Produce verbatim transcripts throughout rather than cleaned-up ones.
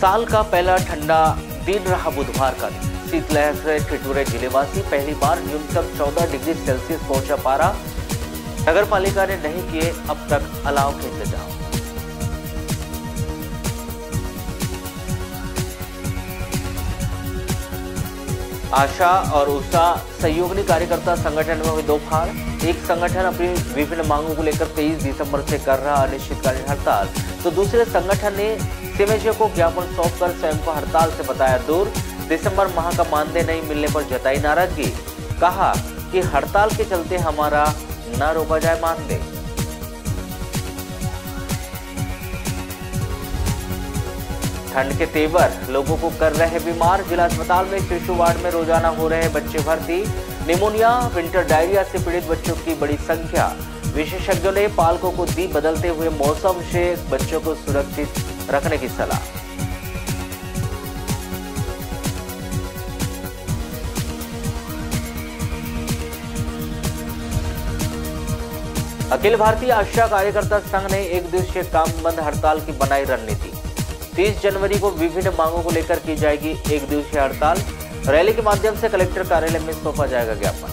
साल का पहला ठंडा दिन रहा बुधवार का दिन। शीतलहर से ठिठुरे जिलेवासी, पहली बार न्यूनतम चौदह डिग्री सेल्सियस पहुंचा पारा। नगर पालिका ने नहीं किए अब तक अलाव के इंतजाम। आशा और उषा सहयोगी कार्यकर्ता संगठन में हुई दो फाड़। एक संगठन अपनी विभिन्न मांगों को लेकर तेईस दिसंबर से कर रहा अनिश्चितकालीन हड़ताल, तो दूसरे संगठन ने सीएमएचओ को ज्ञापन सौंपकर स्वयं को हड़ताल से बताया दूर। दिसंबर माह का मानदेय नहीं मिलने पर जताई नाराजगी, कहा कि हड़ताल के चलते हमारा न रोका जाए मानदेय। ठंड के तेवर लोगों को कर रहे बीमार। जिला अस्पताल में शिशु वार्ड में रोजाना हो रहे बच्चे भर्ती। निमोनिया, विंटर डायरिया से पीड़ित बच्चों की बड़ी संख्या। विशेषज्ञों ने पालकों को दी बदलते हुए मौसम से बच्चों को सुरक्षित रखने की सलाह। अखिल भारतीय आशा कार्यकर्ता संघ ने एक दिवसीय काम बंद हड़ताल की बनाई रणनीति। तीस जनवरी को विभिन्न मांगों को लेकर की जाएगी एक दिवसीय हड़ताल। रैली के माध्यम से कलेक्टर कार्यालय में सौंपा जाएगा ज्ञापन।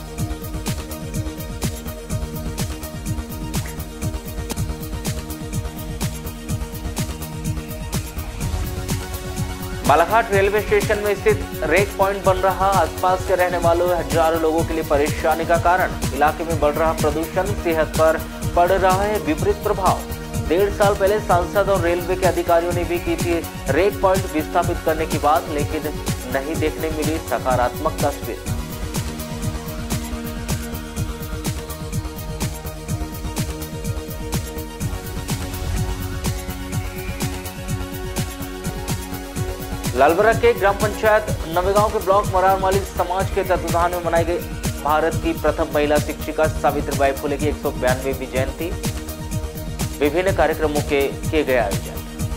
बालाघाट रेलवे स्टेशन में स्थित रेक पॉइंट बन रहा आसपास के रहने वालों हजारों लोगों के लिए परेशानी का कारण। इलाके में बढ़ रहा प्रदूषण सेहत पर पड़ रहा है विपरीत प्रभाव। डेढ़ साल पहले सांसद और रेलवे के अधिकारियों ने भी की थी रेक पॉइंट विस्थापित करने की बात, लेकिन नहीं देखने मिली सकारात्मक तस्वीर। लालबरग के ग्राम पंचायत नवेगांव के ब्लॉक मरारमाली समाज के तत्वाधान में मनाई गई भारत की प्रथम महिला शिक्षिका सावित्रीबाई फुले की एक सौ बयानवेवीं जयंती। विभिन्न कार्यक्रमों के किए गए आयोजन।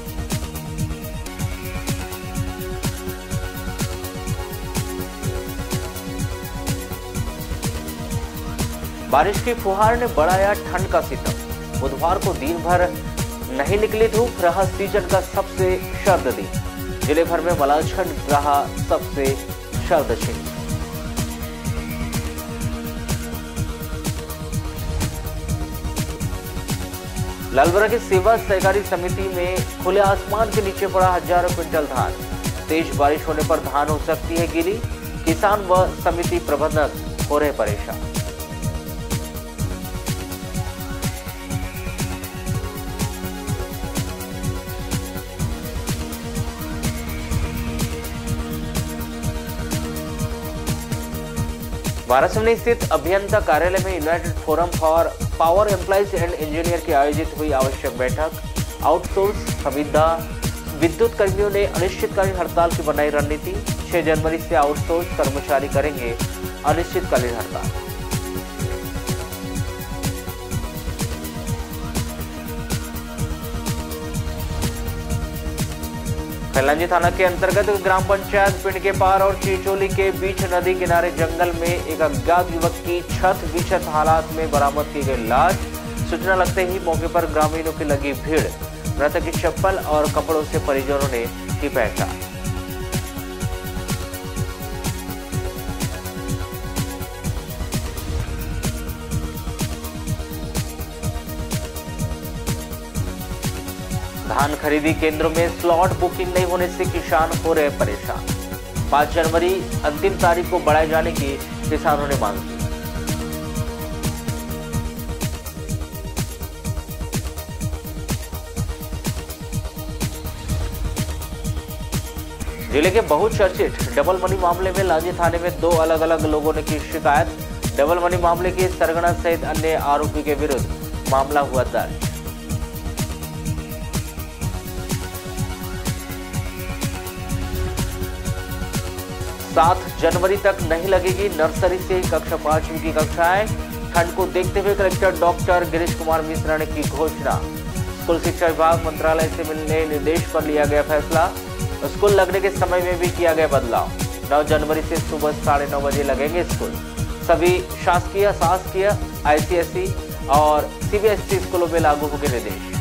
बारिश की फुहार ने बढ़ाया ठंड का सितम। बुधवार को दिन भर नहीं निकली धूप, रहा सीजन का सबसे सर्द दिन। जिले भर में मलाजखंड रहा सबसे सर्द क्षेत्र। लालबरग की सेवा सहकारी समिति में खुले आसमान के नीचे पड़ा हजारों क्विंटल धान। तेज बारिश होने पर धान हो सकती है गीली। किसान व समिति प्रबंधक हो रहे परेशान। वाराणसी स्थित अभियंता कार्यालय में United Forum for Power Employees and Engineer की आयोजित हुई आवश्यक बैठक। आउटसोर्स संविदा विद्युत कर्मियों ने अनिश्चितकालीन हड़ताल की बनाई रणनीति। छह जनवरी से आउटसोर्स कर्मचारी करेंगे अनिश्चितकालीन हड़ताल। खैलांजी थाना के अंतर्गत ग्राम पंचायत पिंड के पार और चिचोली के बीच नदी किनारे जंगल में एक अज्ञात युवक की छत विक्षत हालात में बरामद की गई लाश। सूचना लगते ही मौके पर ग्रामीणों की लगी भीड़। मृतक की चप्पल और कपड़ों से परिजनों ने की पहचान। धान खरीदी केंद्रों में स्लॉट बुकिंग नहीं होने से किसान हो रहे परेशान। पाँच जनवरी अंतिम तारीख को बढ़ाए जाने की किसानों ने मांग की। जिले के बहुचर्चित डबल मनी मामले में लांजी थाने में दो अलग अलग लोगों ने की शिकायत। डबल मनी मामले की सरगना सहित अन्य आरोपी के विरुद्ध मामला हुआ दर्ज। सात जनवरी तक नहीं लगेगी नर्सरी से कक्षा पांचवी की कक्षाएं। ठंड को देखते हुए कलेक्टर डॉक्टर गिरीश कुमार मिश्रा ने की घोषणा। स्कूल शिक्षा विभाग मंत्रालय से मिलने निर्देश पर लिया गया फैसला। स्कूल लगने के समय में भी किया गया बदलाव। नौ जनवरी से सुबह साढ़े नौ बजे लगेंगे स्कूल। सभी शासकीय, शासकीय, आईसीएसई और सीबीएसई स्कूलों में लागू होंगे निर्देश।